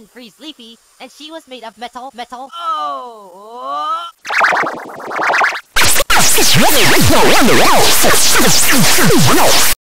freeze Leafy, and she was made of metal. Oh!